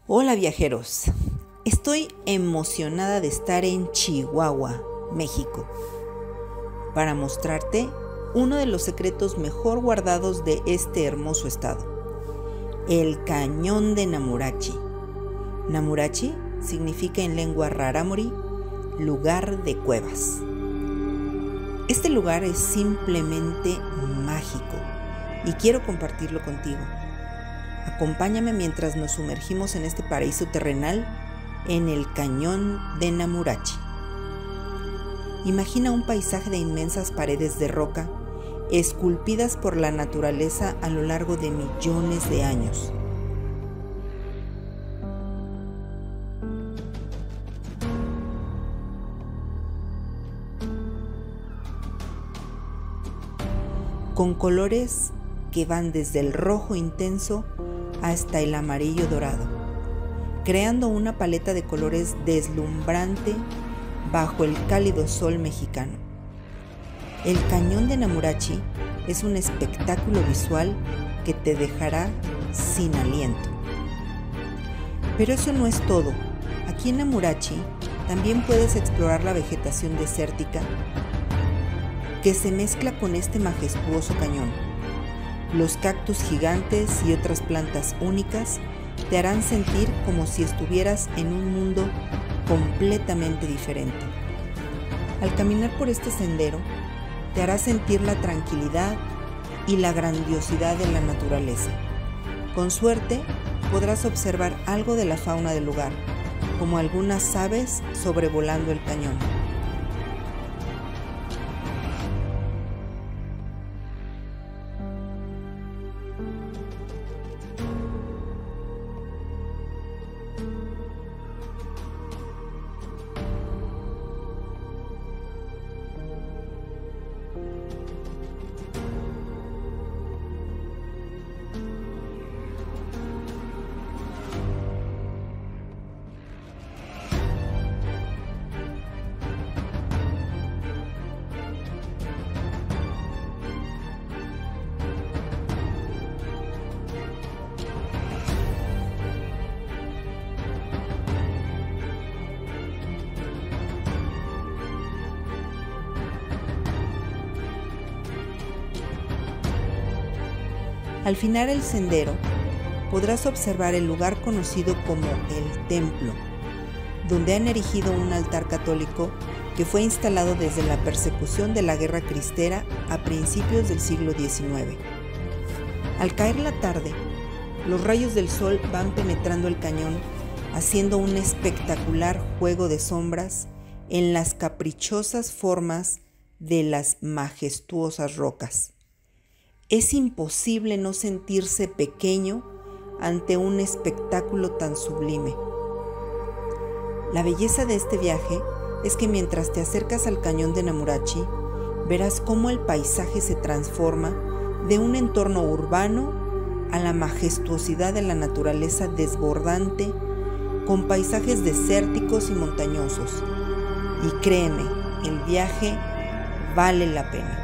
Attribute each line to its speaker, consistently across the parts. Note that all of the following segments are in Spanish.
Speaker 1: Hola viajeros, estoy emocionada de estar en Chihuahua, México, para mostrarte uno de los secretos mejor guardados de este hermoso estado, el Cañón de Namurachi. Namurachi significa en lengua rarámuri, lugar de cuevas. Este lugar es simplemente mágico y quiero compartirlo contigo. Acompáñame mientras nos sumergimos en este paraíso terrenal en el Cañón de Namurachi. Imagina un paisaje de inmensas paredes de roca esculpidas por la naturaleza a lo largo de millones de años. Con colores que van desde el rojo intenso hasta el amarillo dorado, creando una paleta de colores deslumbrante bajo el cálido sol mexicano. El Cañón de Namurachi es un espectáculo visual que te dejará sin aliento. Pero eso no es todo. Aquí en Namurachi también puedes explorar la vegetación desértica que se mezcla con este majestuoso cañón. Los cactus gigantes y otras plantas únicas te harán sentir como si estuvieras en un mundo completamente diferente. Al caminar por este sendero, te hará sentir la tranquilidad y la grandiosidad de la naturaleza. Con suerte, podrás observar algo de la fauna del lugar, como algunas aves sobrevolando el cañón. Al final del sendero, podrás observar el lugar conocido como el Templo, donde han erigido un altar católico que fue instalado desde la persecución de la Guerra Cristera a principios del siglo XIX. Al caer la tarde, los rayos del sol van penetrando el cañón, haciendo un espectacular juego de sombras en las caprichosas formas de las majestuosas rocas. Es imposible no sentirse pequeño ante un espectáculo tan sublime. La belleza de este viaje es que mientras te acercas al Cañón de Namurachi, verás cómo el paisaje se transforma de un entorno urbano a la majestuosidad de la naturaleza desbordante, con paisajes desérticos y montañosos. Y créeme, el viaje vale la pena.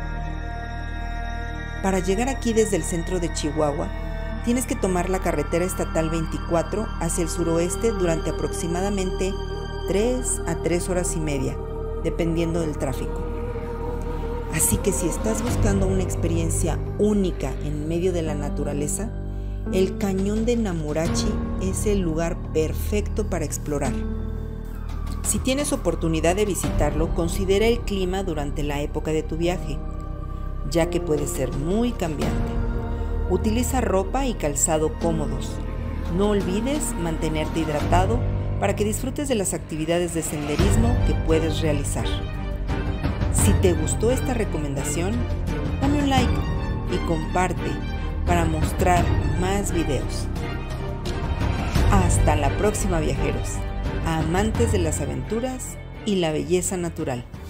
Speaker 1: Para llegar aquí desde el centro de Chihuahua, tienes que tomar la carretera estatal 24 hacia el suroeste durante aproximadamente 3 a 3 horas y media, dependiendo del tráfico. Así que si estás buscando una experiencia única en medio de la naturaleza, el Cañón de Namurachi es el lugar perfecto para explorar. Si tienes oportunidad de visitarlo, considera el clima durante la época de tu viaje, ya que puede ser muy cambiante. Utiliza ropa y calzado cómodos. No olvides mantenerte hidratado para que disfrutes de las actividades de senderismo que puedes realizar. Si te gustó esta recomendación, dame un like y comparte para mostrar más videos. Hasta la próxima, viajeros, amantes de las aventuras y la belleza natural.